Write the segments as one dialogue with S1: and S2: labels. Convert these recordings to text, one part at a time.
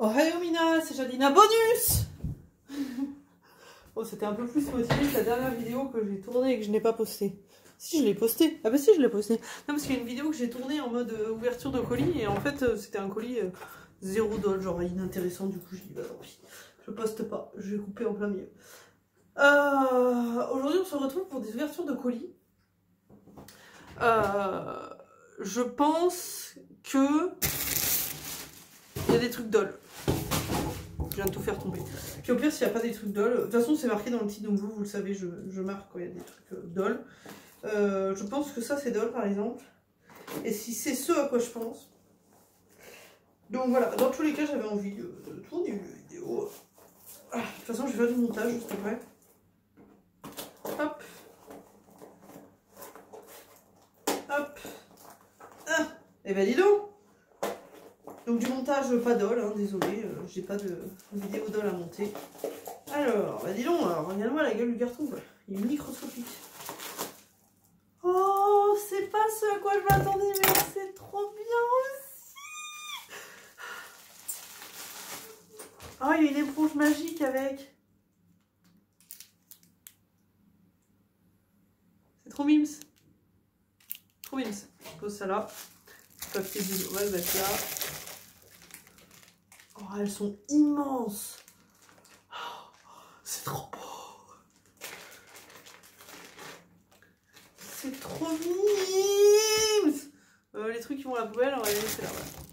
S1: Ohayou Mina, c'est Jadina Bonus. Bon, c'était un peu plus motivé que la dernière vidéo que j'ai tournée et que je n'ai pas postée. Si, je l'ai postée. Ah bah si, je l'ai postée. Non, parce qu'il y a une vidéo que j'ai tournée en mode ouverture de colis et en fait, c'était un colis $0, genre inintéressant. Du coup, je dis bah tant pis, je poste pas, je vais couper en plein milieu. Aujourd'hui, on se retrouve pour des ouvertures de colis. Je pense que il y a des trucs d'ol. Je viens de tout faire tomber. Puis au pire, s'il n'y a pas des trucs d'ol, de toute façon, c'est marqué dans le titre, donc vous le savez, je marque quand il y a des trucs d'ol. Je pense que ça, c'est d'ol, par exemple. Et si c'est ce à quoi je pense. Donc voilà, dans tous les cas, j'avais envie de tourner une vidéo. De toute façon, je vais faire du montage, juste après. Hop. Hop. Ah. Et ben dis donc. Donc du montage, pas d'ol, hein, désolé, j'ai pas de vidéo d'ol à monter. Alors, bah dis donc, regarde-moi la gueule du carton, quoi. Il est microscopique. Oh, c'est pas ce à quoi je m'attendais, mais c'est trop bien aussi. Oh, il y a une éponge magique avec. C'est trop mimes. Trop mimes. Je pose ça là. Papier de... On va le mettre là. Oh, elles sont immenses. Oh, c'est trop beau. C'est trop mimes. Les trucs qui vont à la poubelle, on va les laisser là.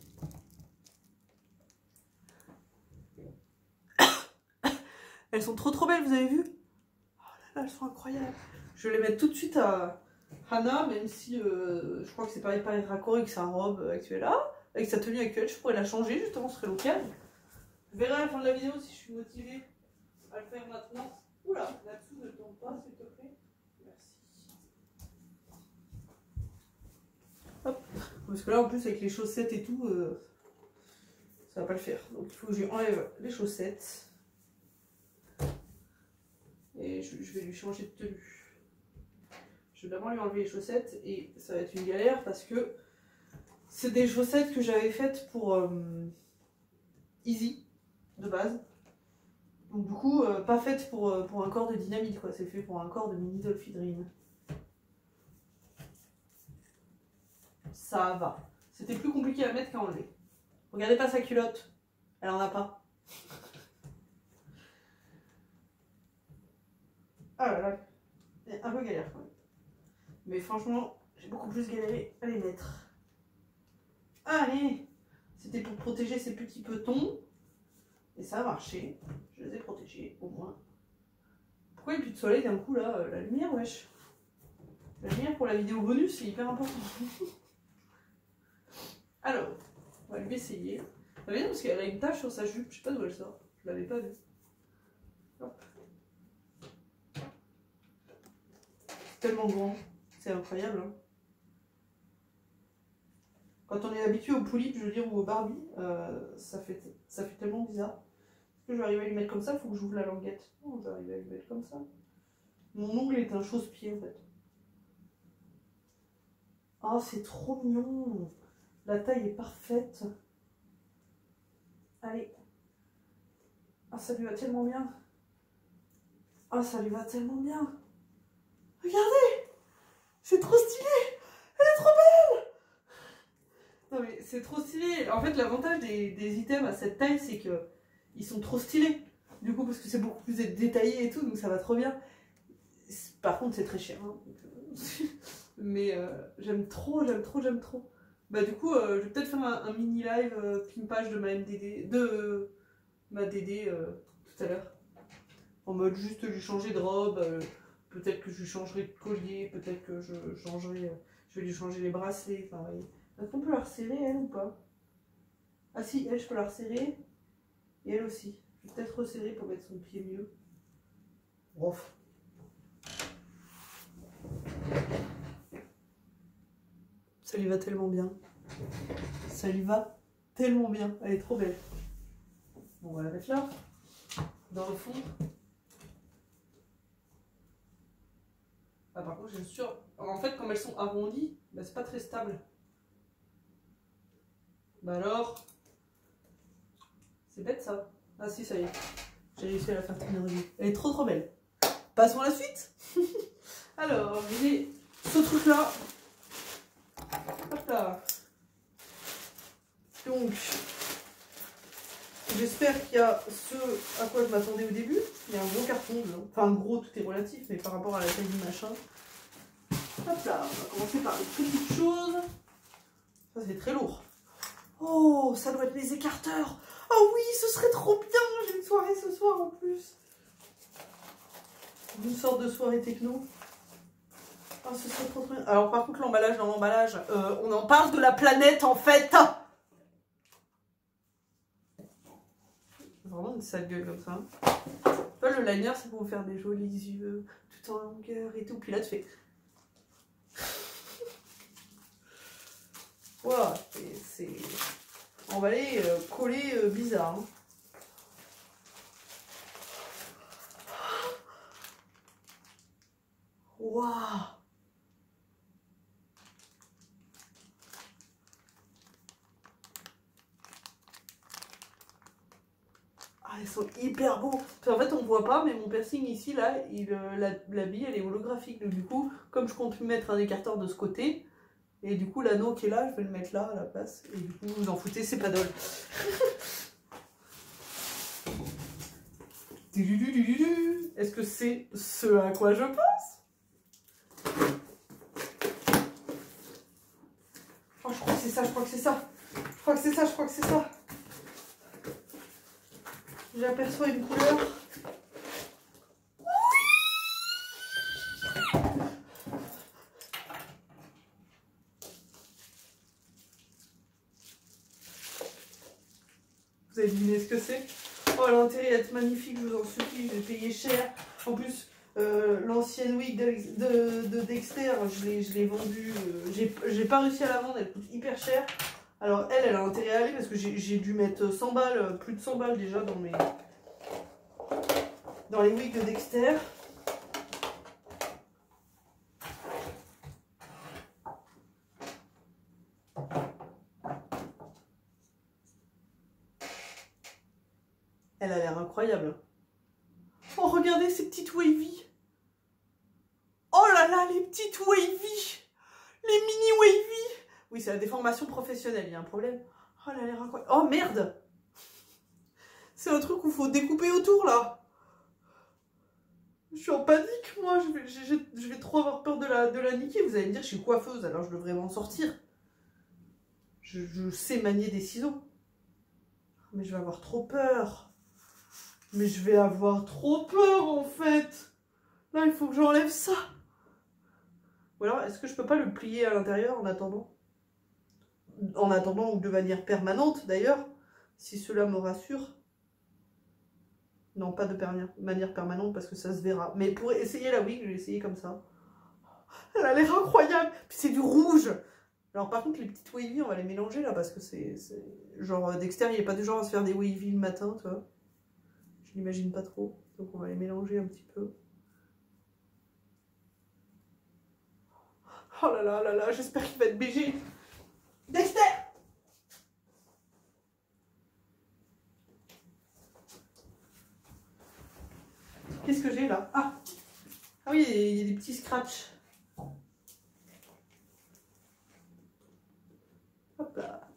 S1: Ouais. Elles sont trop belles, vous avez vu? Oh là là, elles sont incroyables. Je vais les mettre tout de suite à Hana, même si je crois que c'est pareil raccord avec sa robe actuelle là. Avec sa tenue actuelle, je pourrais la changer, justement, ce serait l'occasion. Je verrai à la fin de la vidéo si je suis motivée à le faire maintenant. Oula, là-dessous ne tombe pas, s'il te plaît. Merci. Hop. Parce que là, en plus, avec les chaussettes et tout, ça va pas le faire. Donc, il faut que je lui enlève les chaussettes. Et je vais lui changer de tenue. Je vais d'abord lui enlever les chaussettes et ça va être une galère parce que c'est des chaussettes que j'avais faites pour Easy. De base. Donc du coup, pas faite pour un corps de dynamite, quoi. C'est fait pour un corps de mini Dolphy Dream. Ça va. C'était plus compliqué à mettre qu'à enlever. Regardez pas sa culotte. Elle en a pas. Ah là là. C'est un peu galère quand même. Mais franchement, j'ai beaucoup plus galéré à les mettre. Allez. C'était pour protéger ces petits petons. Et ça a marché. Je les ai protégés, au moins. Pourquoi il n'y a plus de soleil d'un coup, là? La lumière, wesh. La lumière pour la vidéo bonus, c'est hyper important. Alors, on va lui essayer. Ça va bien parce qu'elle a une tache sur sa jupe. Je sais pas d'où elle sort. Je l'avais pas vue. Hop. C'est tellement grand. C'est incroyable, hein. Quand on est habitué au poulpe, je veux dire, ou au Barbie, ça fait tellement bizarre. Est-ce que je vais arriver à lui mettre comme ça? Il faut que j'ouvre la languette. Non, je vais arriver à lui mettre comme ça. Mon ongle est un chausse-pied, en fait. Oh, c'est trop mignon. La taille est parfaite. Allez. Ah, ça lui va tellement bien. Ah, ça lui va tellement bien. Regardez. C'est trop stylé. Elle est trop belle. Non, mais c'est trop stylé. En fait, l'avantage des items à cette taille, c'est que ils sont trop stylés. Du coup, parce que c'est beaucoup plus détaillé et tout, donc ça va trop bien. Par contre, c'est très cher. Hein, donc, mais j'aime trop. Bah du coup, je vais peut-être faire un mini live pimpage de ma MDD, de ma DD tout à l'heure. En mode juste lui changer de robe, peut-être que je lui changerai de collier, peut-être que je vais lui changer les bracelets. Enfin, est-ce qu'on peut la resserrer, elle, ou pas? Ah si, elle, je peux la resserrer. Et elle aussi. Je vais peut-être resserrer pour mettre son pied mieux. Bref. Ça lui va tellement bien. Ça lui va tellement bien. Elle est trop belle. Bon, on va la mettre là. Dans le fond. Ah, par contre, je suis sûre. En fait, comme elles sont arrondies, bah, c'est pas très stable. Bah alors, C'est bête ça. Ah si, ça y est. J'ai réussi à la faire tourner revue. Elle est trop belle. Passons à la suite. Alors, j'ai ce truc là. Hop là. Donc, j'espère qu'il y a ce à quoi je m'attendais au début. Il y a un gros carton dedans. Enfin, gros, tout est relatif, mais par rapport à la taille du machin. Hop là, on va commencer par les petites choses. Ça, c'est très lourd. Oh, ça doit être mes écarteurs. Oh oui, ce serait trop bien. J'ai une soirée ce soir en plus. Une sorte de soirée techno. Oh, ce serait trop bien. Alors par contre, l'emballage, dans l'emballage, on en parle de la planète en fait. Vraiment une sale gueule comme ça. Le liner, c'est pour vous faire des jolis yeux, tout en longueur et tout. Puis là, tu fais... Wow, c'est emballé, collé, bizarre. Hein. Waouh. Ah, ils sont hyper beaux. En fait, on voit pas, mais mon piercing ici, là, la bille, elle est holographique. Donc, du coup, comme je compte mettre un écarteur de ce côté, et du coup, l'anneau qui est là, je vais le mettre là, à la place. Et du coup, vous en foutez, c'est pas drôle. Est-ce que c'est ce à quoi je pense? Oh, je crois que c'est ça, je crois que c'est ça. Je crois que c'est ça, je crois que c'est ça. J'aperçois une couleur. Vous avez deviné ce que c'est? Oh, l'intérêt est magnifique, je vous en supplie, j'ai payé cher. En plus, l'ancienne wig de Dexter, je l'ai vendue. J'ai pas réussi à la vendre, elle coûte hyper cher. Alors elle a intérêt à aller parce que j'ai dû mettre 100 balles, plus de 100 balles déjà dans les wigs de Dexter. Elle a l'air incroyable. Oh, regardez ces petites wavy. Oh là là, les petites wavy. Les mini wavy. Oui, c'est la déformation professionnelle, il y a un problème. Oh, elle a l'air incroyable. Oh, merde. C'est un truc où il faut découper autour, là. Je suis en panique, moi. Je vais trop avoir peur de la niquer. Vous allez me dire, je suis coiffeuse, alors je devrais m'en sortir. Je sais manier des ciseaux. Mais je vais avoir trop peur. Mais je vais avoir trop peur, en fait. Là, il faut que j'enlève ça. Ou alors, est-ce que je peux pas le plier à l'intérieur en attendant? En attendant, ou de manière permanente, d'ailleurs, si cela me rassure. Non, pas de manière permanente, parce que ça se verra. Mais pour essayer la wig, je vais essayer comme ça. Elle a l'air incroyable. Puis c'est du rouge. Alors par contre, les petites wavy, on va les mélanger, là, parce que c'est... Genre, Dexter, il n'est pas du genre à se faire des wavy le matin, tu vois. Je l'imagine pas trop. Donc on va les mélanger un petit peu. Oh là là, j'espère qu'il va être BG. Dexter! Qu'est-ce que j'ai là? Ah oui, il y a des petits scratchs. Hop là.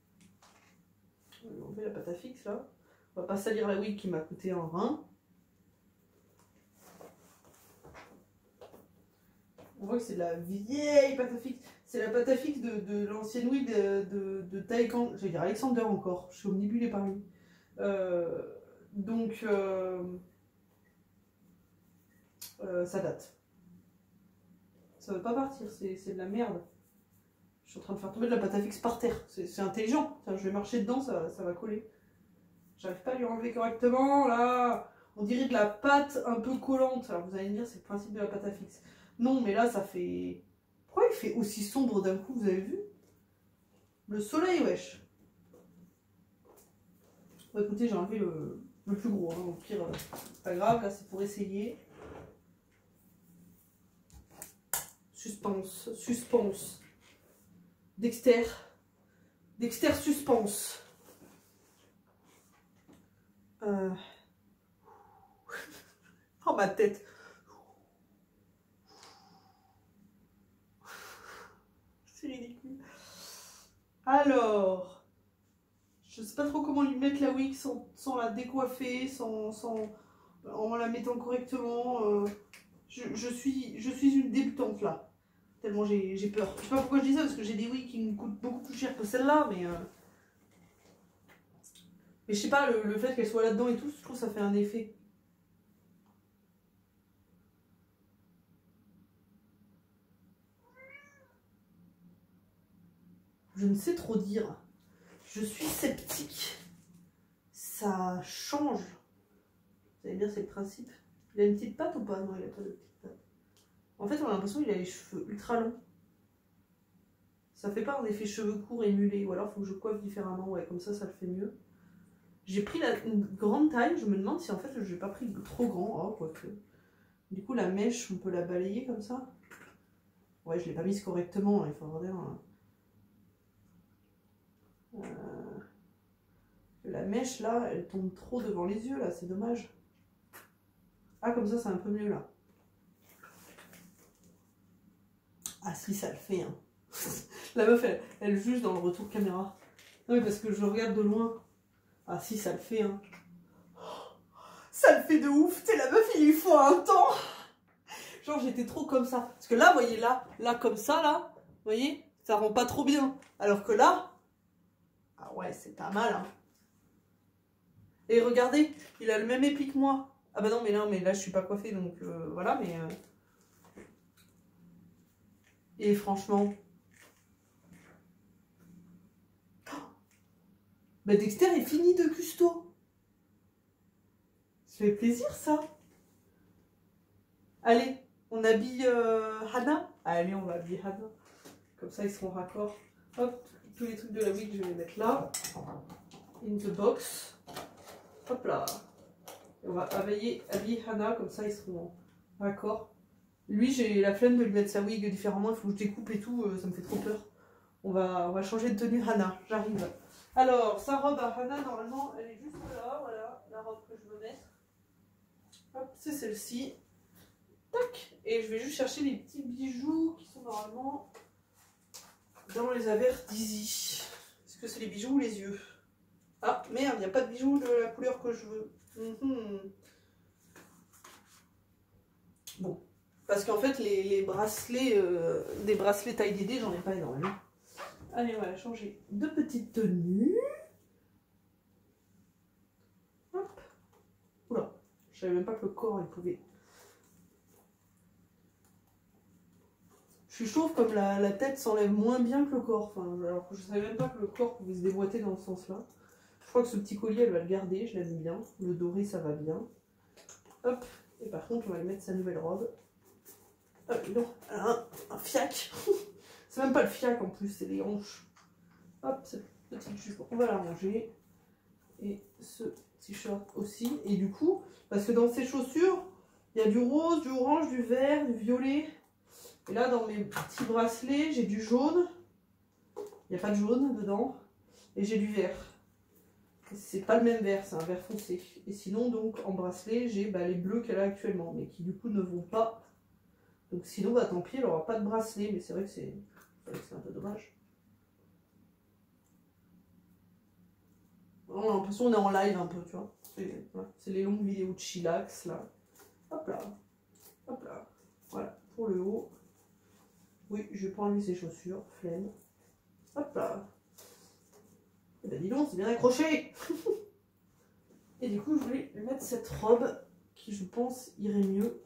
S1: On met la pâte à fixe là. On va pas salir la wig qui m'a coûté un rein. On voit que c'est de la vieille pâte à fixe. C'est la pâte à fixe de l'ancienne wig de Taekwondo. Je vais dire Alexander encore. Je suis omnibulée par lui. Donc, ça date. Ça veut pas partir. C'est de la merde. Je suis en train de faire tomber de la pâte à fixe par terre. C'est intelligent. Enfin, je vais marcher dedans, ça va coller. J'arrive pas à lui enlever correctement. Là, on dirait de la pâte un peu collante. Alors vous allez me dire, c'est le principe de la pâte à fixe. Non, mais là, ça fait... Pourquoi il fait aussi sombre d'un coup, vous avez vu? Le soleil, wesh. Bon, écoutez, j'ai enlevé le plus gros. Hein. Au pire, pas grave. Là, c'est pour essayer. Suspense. Suspense. Dexter. Dexter suspense. ma tête. C'est ridicule. Alors, je sais pas trop comment lui mettre la wig sans la décoiffer, en la mettant correctement. Je suis une débutante là. Tellement j'ai peur. Je sais pas pourquoi je dis ça, parce que j'ai des wigs qui me coûtent beaucoup plus cher que celle-là, mais je sais pas, le fait qu'elle soit là-dedans et tout, je trouve que ça fait un effet. Je ne sais trop dire. Je suis sceptique. Ça change. Vous allez dire, c'est le principe. Il a une petite patte ou pas? Non, il a pas de petite patte. En fait, on a l'impression qu'il a les cheveux ultra longs. Ça fait pas un effet cheveux courts et mulés. Ou alors, il faut que je coiffe différemment. Ouais, comme ça le fait mieux. J'ai pris une grande taille. Je me demande si en fait, je n'ai pas pris trop grand. Oh, quoique. Du coup, la mèche, on peut la balayer comme ça. Ouais, je l'ai pas mise correctement. Il faut avoir dire... La mèche là, elle tombe trop devant les yeux là, c'est dommage. Ah, comme ça c'est un peu mieux là. Ah si, ça le fait hein. La meuf elle juge dans le retour caméra. Non mais parce que je regarde de loin. Ah si, ça le fait hein. Ça le fait de ouf. Tu sais, la meuf il lui faut un temps. Genre j'étais trop comme ça. Parce que là, vous voyez, là comme ça là, vous voyez, ça rend pas trop bien. Alors que là, ah ouais, c'est pas mal hein. Et regardez, il a le même épi que moi. Ah bah non, mais là je suis pas coiffée, donc voilà, mais... Et franchement... Oh, bah Dexter est fini de custo. Ça fait plaisir, ça. Allez, on habille Hannah. Allez, on va habiller Hannah. Comme ça, ils seront raccord. Hop, tous les trucs de la wig, je vais les mettre là. In the box. Hop là. Et on va habiller Hannah, comme ça, ils seront raccord. Lui, j'ai la flemme de lui mettre sa wig différemment. Il faut que je découpe et tout, ça me fait trop peur. On va changer de tenue Hannah. J'arrive. Alors, sa robe à Hannah, normalement, elle est juste là. Voilà, la robe que je veux mettre. Hop, c'est celle-ci. Tac. Et je vais juste chercher les petits bijoux qui sont normalement dans les affaires d'Izzy. Est-ce que c'est les bijoux ou les yeux? Ah, merde, il n'y a pas de bijoux de la couleur que je veux. Bon. Parce qu'en fait, les bracelets, des bracelets taille DD, j'en ai pas énormément. Allez, on va changer de petite tenue. Hop. Oula, je savais même pas que le corps, il pouvait... Je suis chauve comme la tête s'enlève moins bien que le corps. Enfin, alors que je savais même pas que le corps pouvait se déboîter dans ce sens-là. Je crois que ce petit collier, elle va le garder, je l'aime bien. Le doré, ça va bien. Hop. Et par contre, on va lui mettre sa nouvelle robe. Non, elle a un fiac. C'est même pas le fiac en plus, c'est les hanches. Hop, cette petite jupe, on va la ranger. Et ce t-shirt aussi. Et du coup, parce que dans ces chaussures, il y a du rose, du orange, du vert, du violet. Et là, dans mes petits bracelets, j'ai du jaune. Il n'y a pas de jaune dedans. Et j'ai du vert. C'est pas le même vert, c'est un vert foncé. Et sinon, donc, en bracelet, j'ai les bleus qu'elle a actuellement. Mais qui, du coup, ne vont pas. Donc, sinon, bah, tant pis, elle n'aura pas de bracelet. Mais c'est vrai que c'est un peu dommage. On a l'impression qu'on est en live un peu, tu vois. C'est les longues vidéos de chillax, là. Hop là. Hop là. Voilà, pour le haut. Oui, je vais pas enlever ses chaussures, flemme. Hop là. Et ben dis donc, c'est bien accroché. Et du coup, je voulais lui mettre cette robe qui, je pense, irait mieux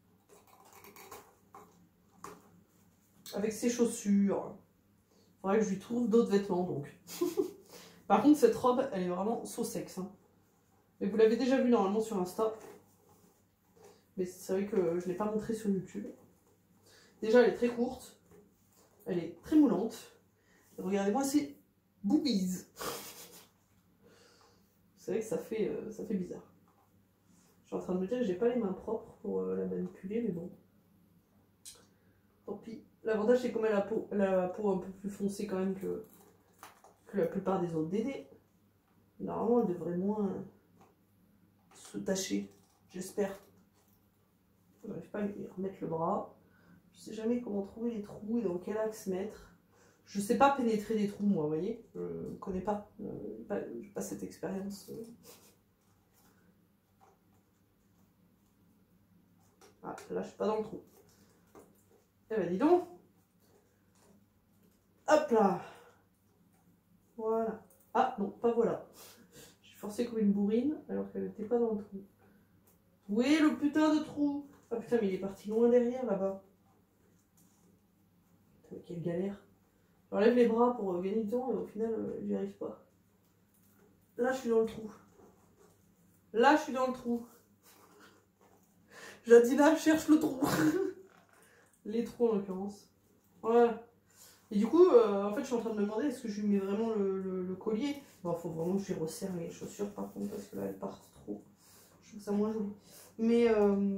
S1: avec ses chaussures. Il faudrait que je lui trouve d'autres vêtements, donc. Par contre, cette robe, elle est vraiment so sexe. Hein. Mais vous l'avez déjà vue normalement sur Insta. Mais c'est vrai que je ne l'ai pas montré sur YouTube. Déjà, elle est très courte. Elle est très moulante. Regardez-moi ces boobies. C'est vrai que ça fait bizarre. Je suis en train de me dire que j'ai pas les mains propres pour la manipuler, mais bon. Tant pis. L'avantage, c'est comme elle a la peau un peu plus foncée quand même que la plupart des autres Dédés. Normalement, elle devrait moins se tacher. J'espère. J'arrive pas à lui remettre le bras. Je sais jamais comment trouver les trous et dans quel axe mettre. Je sais pas pénétrer des trous, moi, vous voyez. Je ne connais pas. J'ai pas cette expérience. Ah, là, je suis pas dans le trou. Eh ben, dis donc. Hop là. Voilà. Ah, non, pas voilà. J'ai forcé comme une bourrine, alors qu'elle n'était pas dans le trou. Où est le putain de trou? Ah putain, mais il est parti loin derrière, là-bas. Putain, quelle galère. J'enlève les bras pour gagner du temps, et au final, j'y arrive pas. Là, je suis dans le trou. Là, je suis dans le trou. Jadina cherche le trou. Les trous, en l'occurrence. Voilà. Et du coup, en fait, je suis en train de me demander, est-ce que je lui mets vraiment le collier? Bon, faut vraiment que je lui resserre les chaussures, par contre, parce que là, elles partent trop. Je trouve ça moins joli. Mais,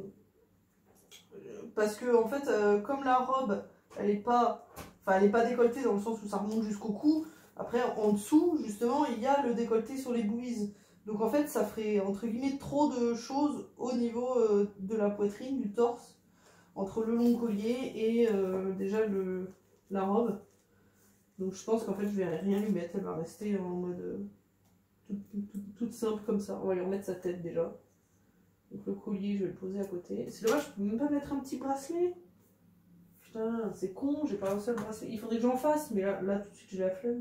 S1: parce que, en fait, comme la robe, elle est pas décolletée dans le sens où ça remonte jusqu'au cou. Après, en dessous, justement, il y a le décolleté sur les bouillies. Donc, en fait, ça ferait, entre guillemets, trop de choses au niveau de la poitrine, du torse, entre le long collier et déjà la robe. Donc, je pense qu'en fait, je vais rien lui mettre. Elle va rester en mode toute simple comme ça. On va lui remettre sa tête déjà. Donc, le collier, je vais le poser à côté. C'est dommage, je peux même pas mettre un petit bracelet. Putain, c'est con, j'ai pas un seul bracelet. Il faudrait que j'en fasse, mais là tout de suite j'ai la flemme.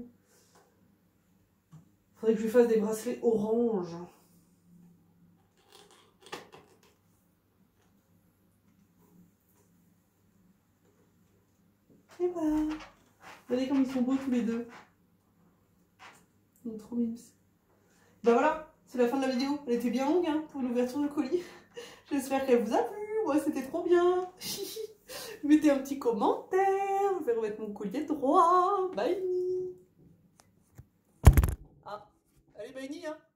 S1: Il faudrait que je lui fasse des bracelets orange. Et voilà. Regardez comme ils sont beaux tous les deux. Ils sont trop mimes. Bah voilà, c'est la fin de la vidéo. Elle était bien longue hein, pour l'ouverture de colis. J'espère qu'elle vous a plu. Moi c'était trop bien. Mettez un petit commentaire. Je vais remettre mon collier droit. Bye. Ah, allez bye hein.